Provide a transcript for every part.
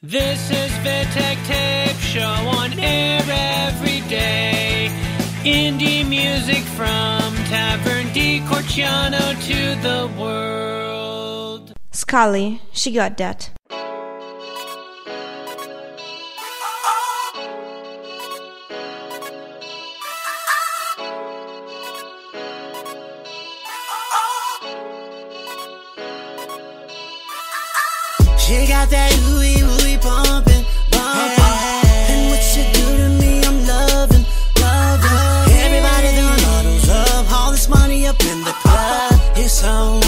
This is Vitek Tape Show on air every day. Indie music from Tavern di Corciano to the world. Scully, she got that. She got that ooey ooey pumping, bumping. And what she do to me, I'm loving, loving. Everybody doing bottles up, all this money up in the club. It's on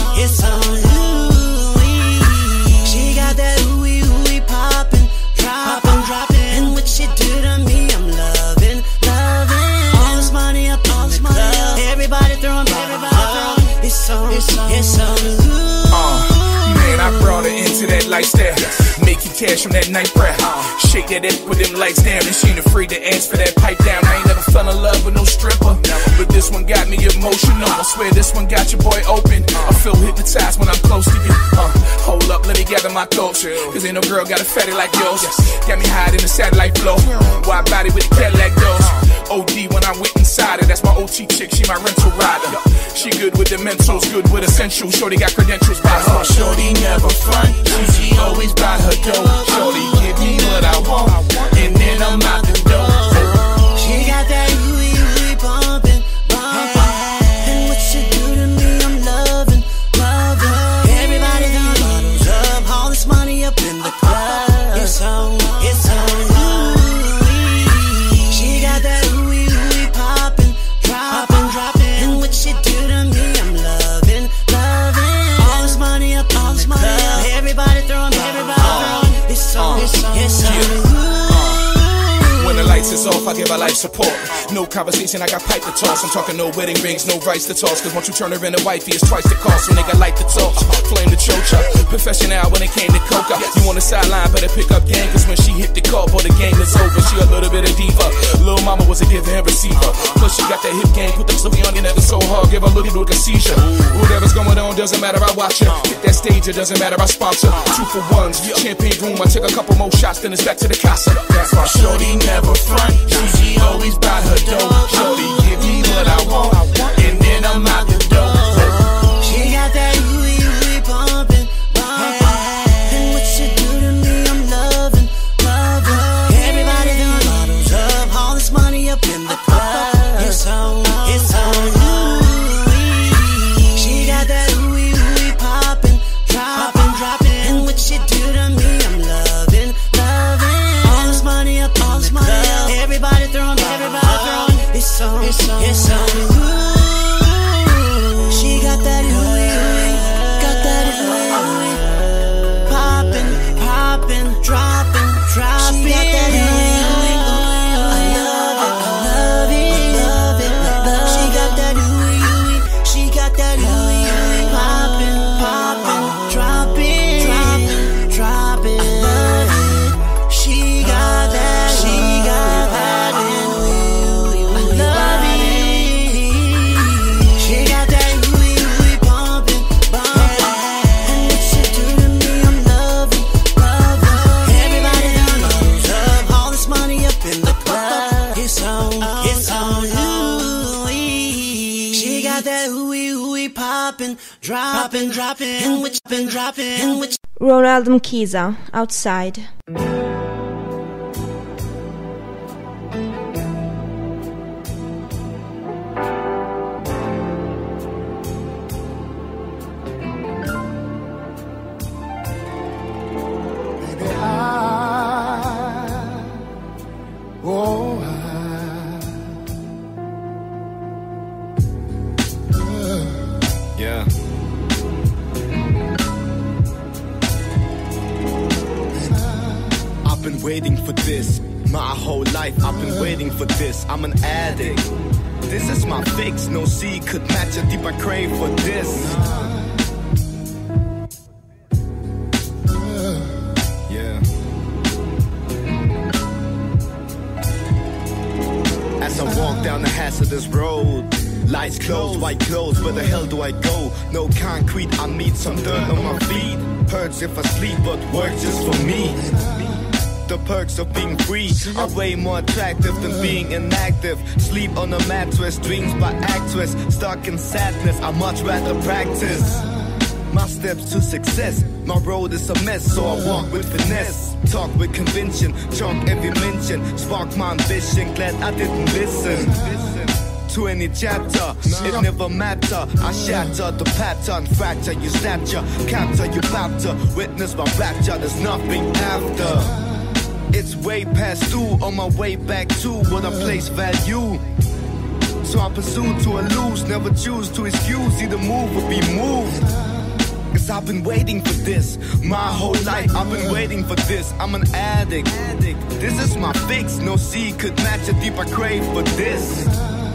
ooey. She got that ooey ooey popping, dropping, dropping. And what she do to me, I'm loving, loving. All this money up in the club. Everybody throwing bottles up. It's on ooey. Man, I brought her into that lifestyle, making cash from that night breath. Shake that ass, put them lights down, and she ain't afraid to ask for that pipe down. I ain't never fell in love with no stripper, but this one got me emotional. I swear this one got your boy open. I feel hypnotized when I'm close to you. Hold up, let me gather my thoughts, cause ain't no girl got a fatty like yours. Got me high in the satellite flow, wide body with the Cadillac doors. OD when I went inside her, that's my OT chick, she my rental rider. She good with the mentals, good with essentials. Shorty got credentials by her. Shorty never front, she always by her dough. Shorty give me what I want, and then I'm out the door. She got that ooey ooey bumping, bumping. And what she do to me, I'm loving, loving. Everybody done bottles up, all this money up in the club. It's on ooey. She got that ooey ooey popping, dropping, dropping. And what she do to me, I'm loving, loving. All this money up, all this money up. Everybody throwing, it's on ooey. When the lights is off, I give her life support. No conversation, I got pipe to toss. I'm talking no wedding rings, no rights to toss. Cause once you turn her into wifey, it's twice the cost. So nigga like the torch, flame the chocha. Professional when it came to coca. You on the sideline, better pick up game. Cause when she hit the court, boy, the game is over. She a little bit of diva. Lil' mama was a giver and receiver. Plus she got that hip game, put that Sylvie on your neck so hard. Give her a little bit of seizure. Whatever's going on, doesn't matter, I watch her. Hit that stage, it doesn't matter, I sponsor. 2 for 1s, champagne room, I take a couple more shots, then it's back to the casa. That's why shorty never front, she always by her dough. Shorty give me what I want, and then I'm out the door. She got that ooey ooey pumping, bumping. And what she do to me, I'm loving, loving. Everybody done bottles up, all this money up in the club. It's on ooey. She got that ooey ooey popping, dropping, dropping. And what she do to me, I'm loving, loving. All this money up, all this money up. Everybody throwing, it's on ooey. She got that ooey ooey, got that ooey ooey. Popping, popping, dropping, dropping. She got that ooey ooey. I love it, love it, love it. She got that ooey ooey, she got that ooey ooey. Popping, popping, dropping, dropping, dropping. I love it. She got that, she got that ooey ooey. I love it. She got that ooey ooey pumping, bumping. And what she do to me, I'm loving, loving. Everybody done bottles up, all this money up in the club. It's on ooey. She got that ooey ooey popping, dropping, dropping. And what been dropping, and what. Ronald Mkiza, Outside. Yeah. I've been waiting for this my whole life. I've been waiting for this. I'm an addict. This is my fix. No sea could match how deep I crave for this. Yeah. As I walk down the hazardous road, lights closed, white clothes, where the hell do I go? No concrete, I meet some dirt on my feet. Hurts if I sleep, but works just for me. perks of being free are way more attractive than being inactive. Sleep on a mattress, dreams by actress, stuck in sadness, I much rather practice my steps to success. My road is a mess, so I walk with finesse. Talk with convention, chalk every mention. Spark my ambition, glad I didn't listen to any chapter, it never matter. I shatter the pattern, fracture your stature, capture your chapter, witness my rapture, there's nothing after. It's way past due, on my way back to what I place value. So I pursue to a lose, never choose to excuse, either move or be moved. Cause I've been waiting for this, my whole life I've been waiting for this. I'm an addict, this is my fix, no sea could match the deep I crave for this.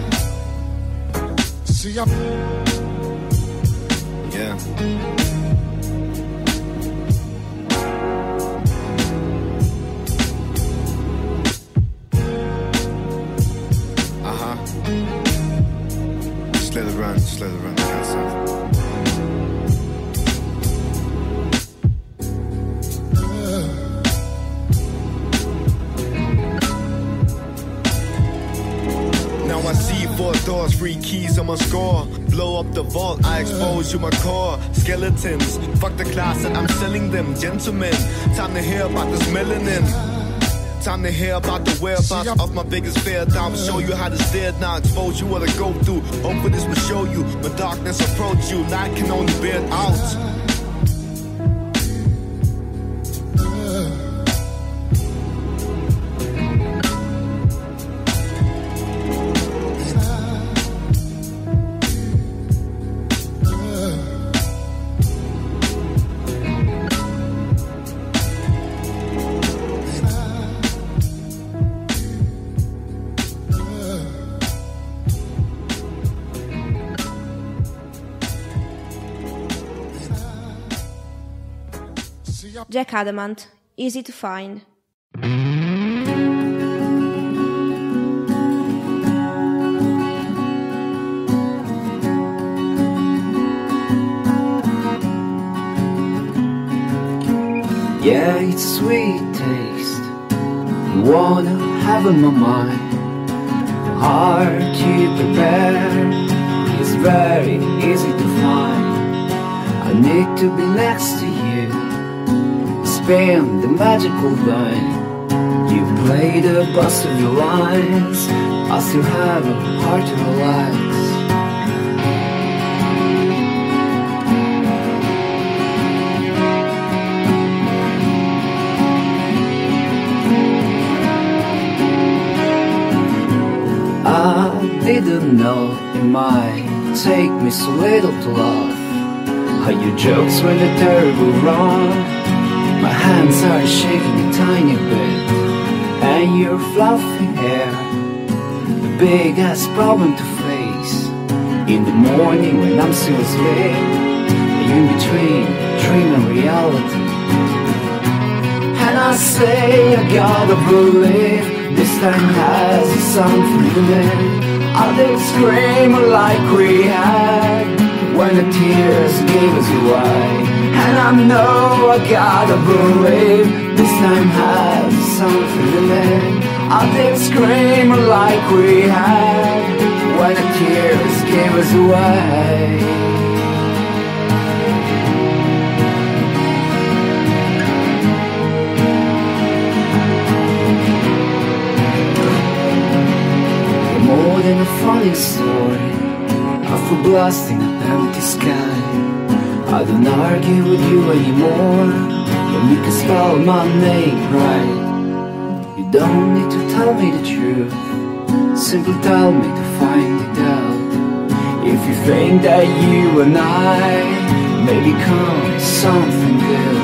See, I'm... Yeah. Just let it run, can't stop. Now I see 4 doors, 3 keys on my score. Blow up the vault, I expose you my core. Skeletons, fuck the class that I'm selling them. Gentlemen, time to hear about this melanin. Time to hear about the whereabouts of my biggest fear. Time to show you how to steer now, expose you what I go through. Hopefully this will show you when darkness approach you. Night can only bear it out. Jack Adamant, Easy to Find. Yeah, it's a sweet taste you wanna have in my mind. Hard to prepare, it's very easy to find. I need to be next to you, spend the magical line. You play the bust of your lines, I still have a heart to relax. I didn't know it might take me so little to laugh. How your jokes went a terrible wrong. My hands are shaking a tiny bit, and your fluffy hair, a big ass problem to face. In the morning when I'm still asleep, in between dream and reality. And I say I gotta believe this time has something in it. I didn't scream like we had when the tears gave us away. And I know I gotta believe this time has something in it. I didn't scream like we had when the tears gave us away. More than a funny story of a blasting an empty sky. I don't argue with you anymore when you can spell my name right. You don't need to tell me the truth, simply tell me to find it out. If you think that you and I may become something good,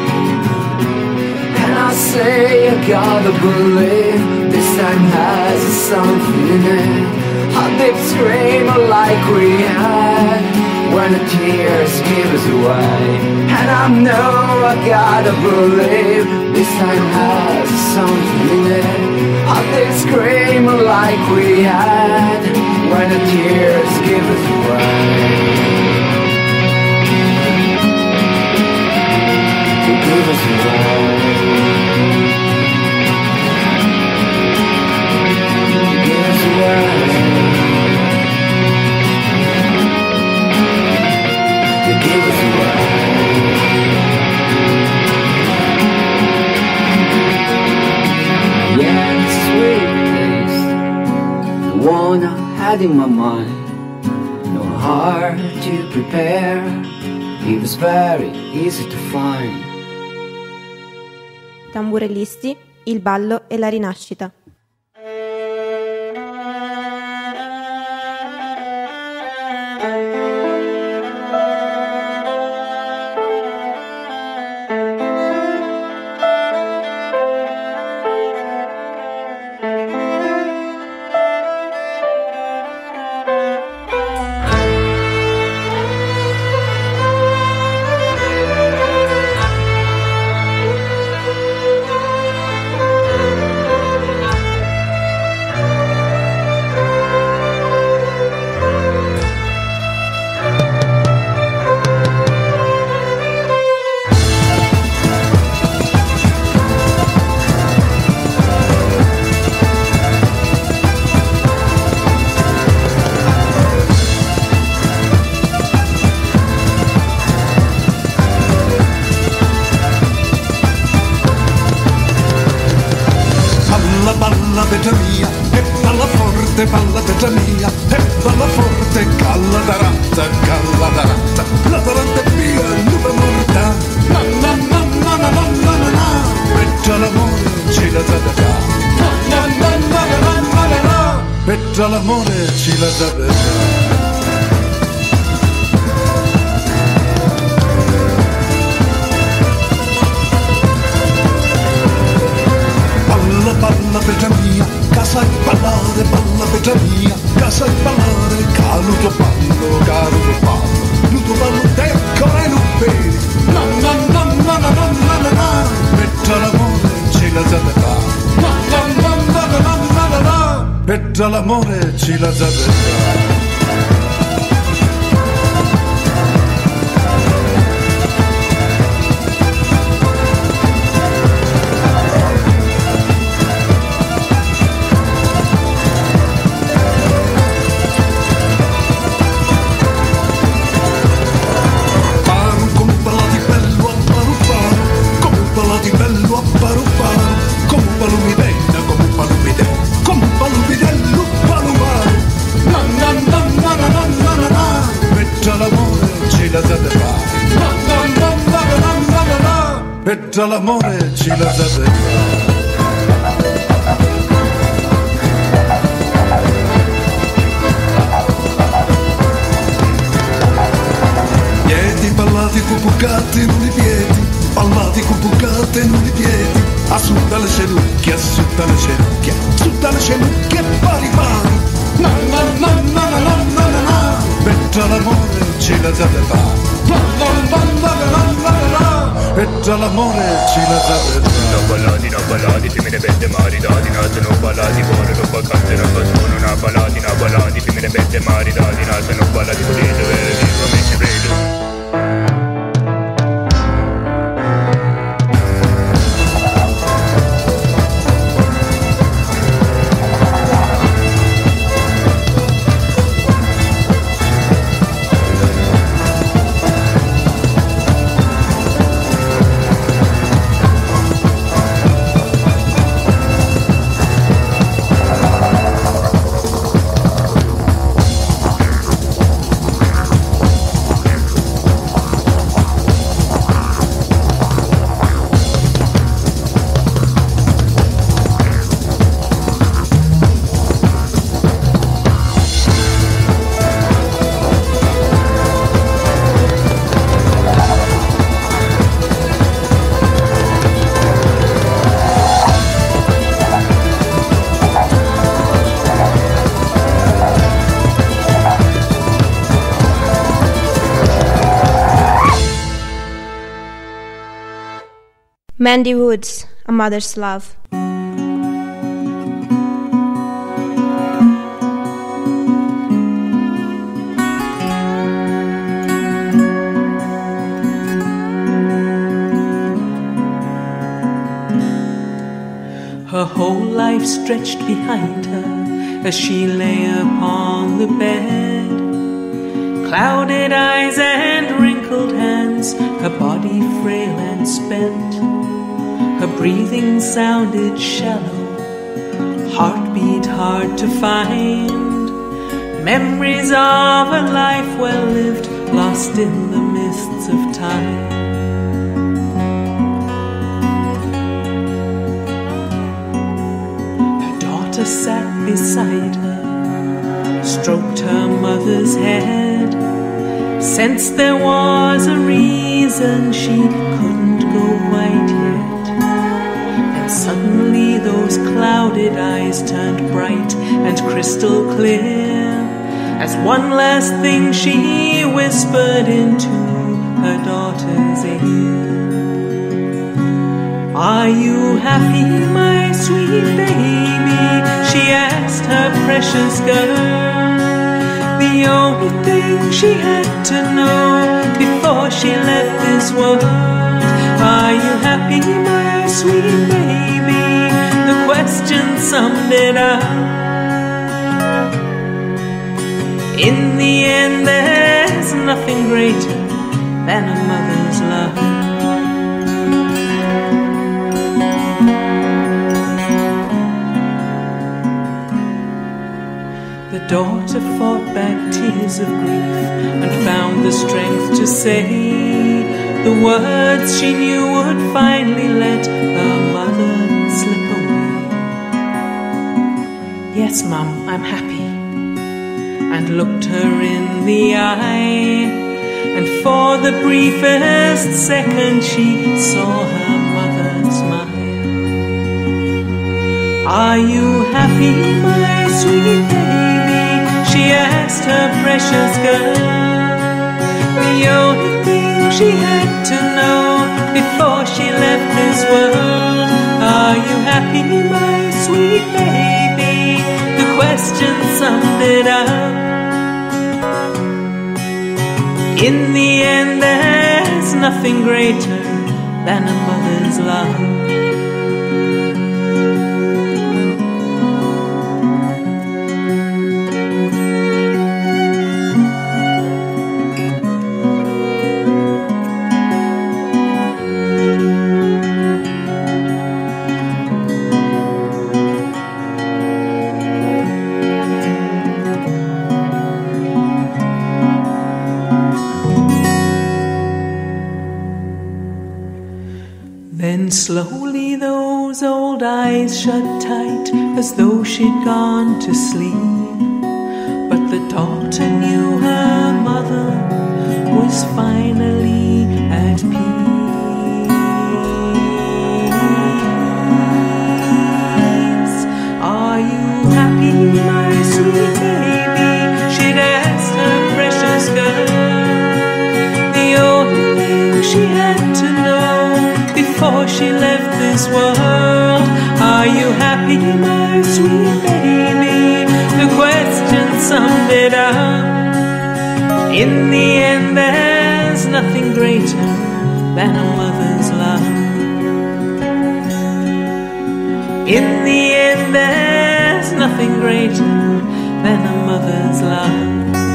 and I say I gotta believe this time has something in it. I did scream like we had when the tears give us away. And I know I gotta believe this time has something in it. I did scream like we had when the tears give us away. Give us away. one I had in my mind. No heart to prepare, it was very easy to find. Tamburellisti, il ballo e la rinascita. Balla vita mia, e balla forte, balla vita mia, e balla forte, calla d'aratta, la taranta è mia, nuova morta, na na na na na na na na na, petta l'amore, ci la da da, na na na na na na na na, petta l'amore, ci la da da. Balla vita mia, casa e ballare, balla vita mia, casa e ballare, caluto ballo, luto ballo d'ecco e non vedi, na na na na na na na na na, petta l'amore, ci la zadeva, na na na na na na na na na, petta l'amore, ci la zadeva. Petta l'amore, ci la zadeva. Piedi ballati cupucati non i piedi, ballati cupucati non i piedi, a su dalle cenocchie, su dalle cenocchie, su dalle cenocchie pari pari, na na na na na na na na na, petta l'amore, ci la zadeva, na na na na na na na na. Petta l'amore, ci la sapete. No ballati, femmine belle maritati, nate no ballati, cuore no vacanze, no sono na ballati, femmine belle maritati, nate no ballati, potete vedere, come ci vedo. Mandy Woods, A Mother's Love. Her whole life stretched behind her as she lay upon the bed. Clouded eyes and wrinkled hands, her body frail and spent. Her breathing sounded shallow, heartbeat hard to find. memories of a life well lived, lost in the mists of time. Her daughter sat beside her, stroked her mother's head, sensed there was a reason she couldn't go quite yet. And suddenly those clouded eyes turned bright and crystal clear, as one last thing she whispered into her daughter's ear. Are you happy, my sweet baby? She asked her precious girl. The only thing she had to know before she left this world. Are you happy, my sweet baby? The question summed it up. In the end, there's nothing greater than a mother's love. The daughter fought back tears of grief and found the strength to say the words she knew would finally let her mother slip away. Yes, Mum, I'm happy. And looked her in the eye, and for the briefest second she saw her mother smile. Are you happy, my sweet baby? She asked her precious girl. The only thing she had to know before she left this world. Are you happy, my sweet baby? The question summed it up. In the end, there's nothing greater than a mother's love. Then slowly those old eyes shut tight, as though she'd gone to sleep. But the daughter knew her mother was finally at peace. Are you happy, my sweet baby? She'd asked her precious girl. The only thing she had to know before she left this world. Are you happy, my sweet baby? The question summed it up. In the end, there's nothing greater than a mother's love. In the end, there's nothing greater than a mother's love.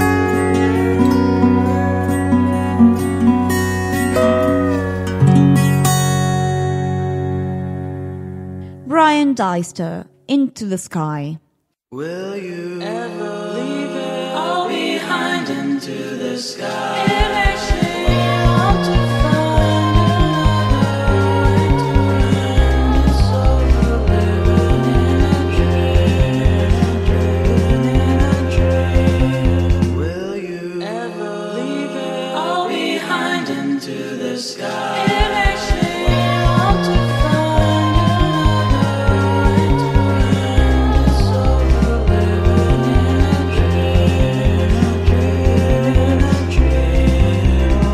Brian Deister, Into the Sky. Will you ever leave it all behind into the sky? It makes me want to find another way to end this over, living in a dream. Will you ever leave it all behind into the sky? It makes me want to find another way to end this over, living in a dream.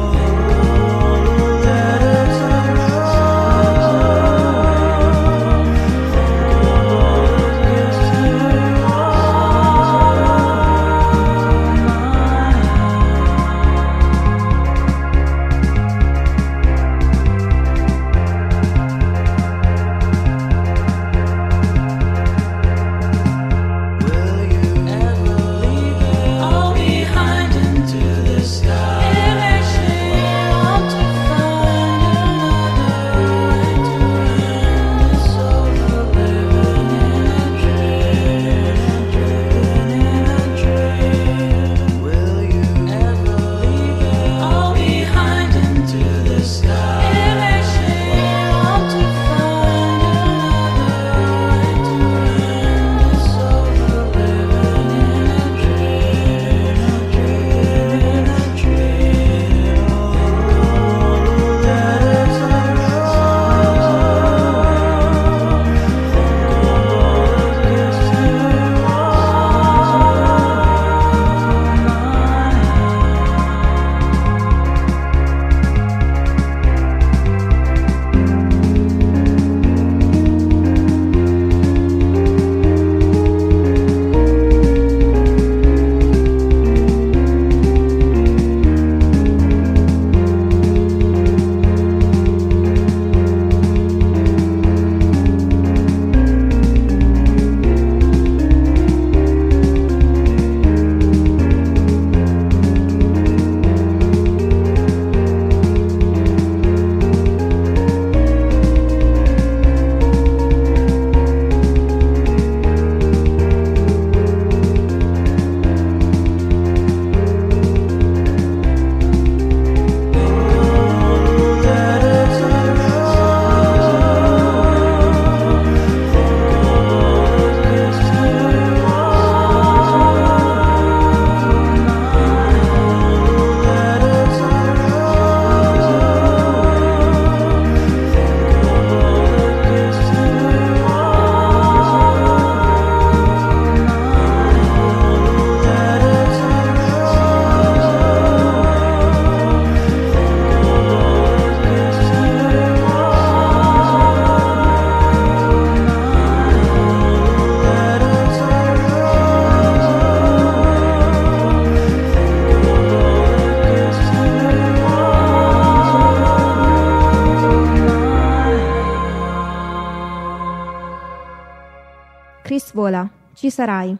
Chris Vola, Ci sarai.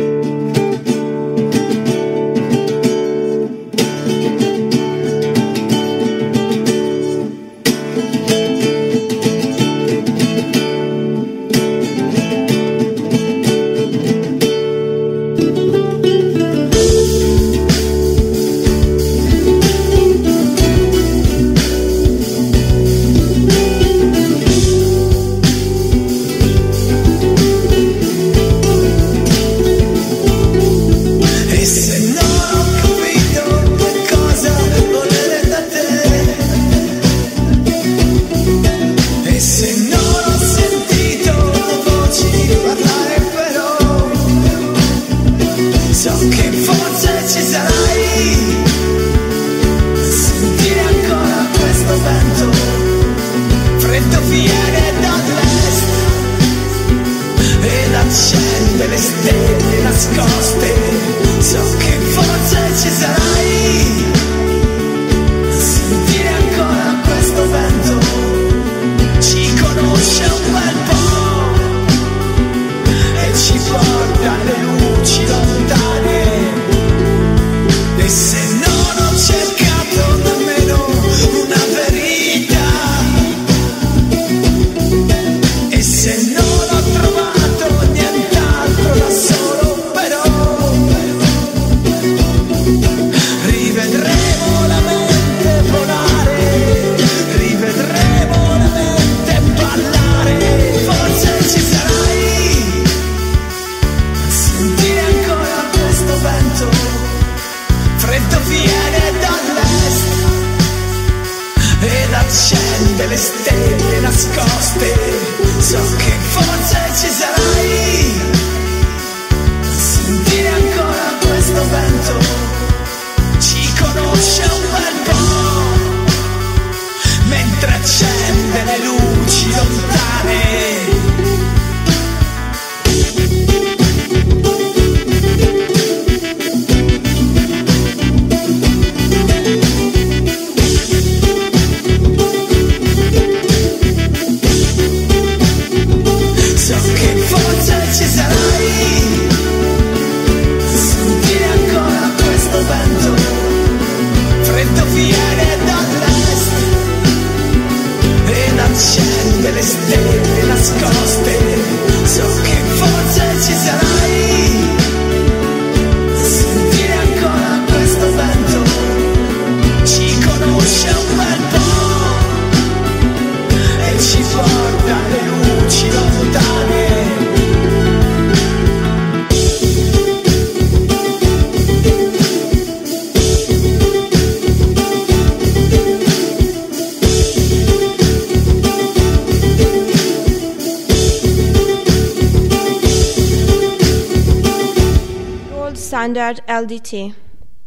Standard LDT,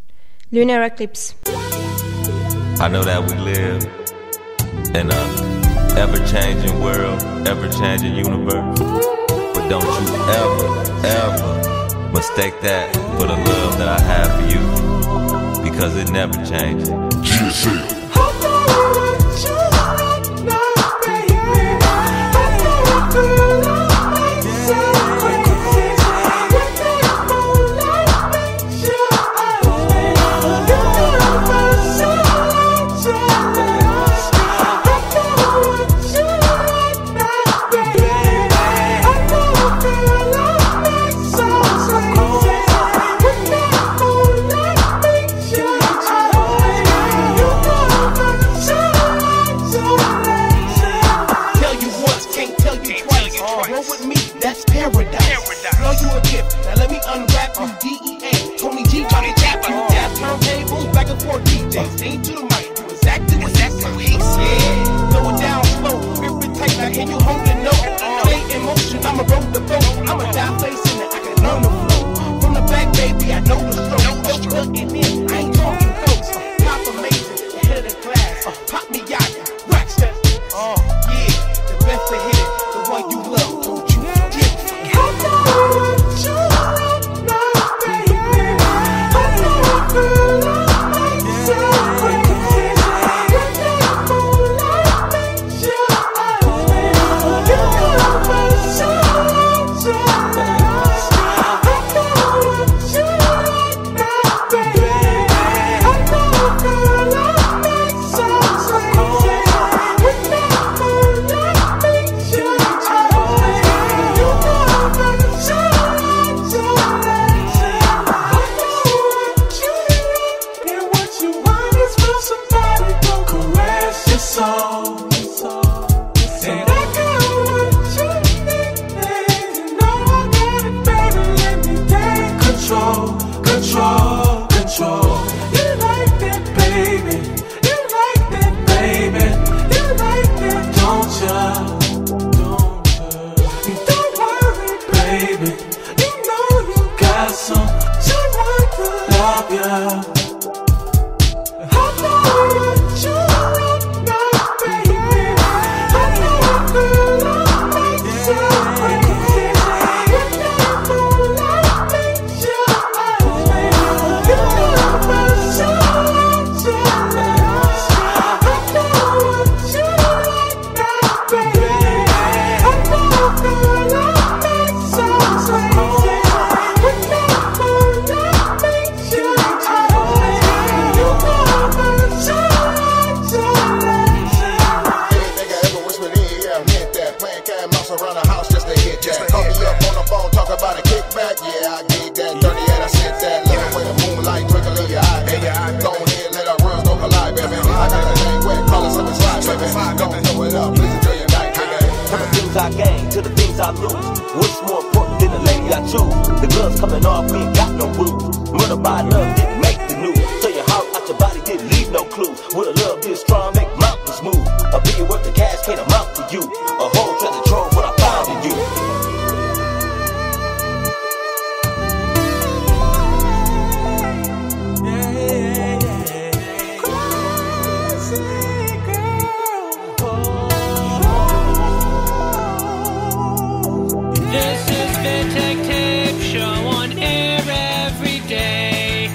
Lunar Eclipse. I know that we live in a ever-changing world, ever-changing universe, but don't you ever mistake that for the love that I have for you, because it never changes. The one you love, don't you forget. I gain to the things I lose. What's more important than the lady I choose? The gloves coming off, we ain't got no bruise. Murder by love didn't make the news. Tell your heart out your body didn't leave no clue. With a love this strong, make mountains move. A billion worth of cash can't amount to you. A whole treasure trove what I found in you.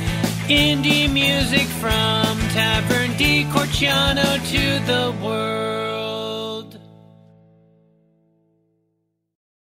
Indie music from Tavern di Corciano to the world.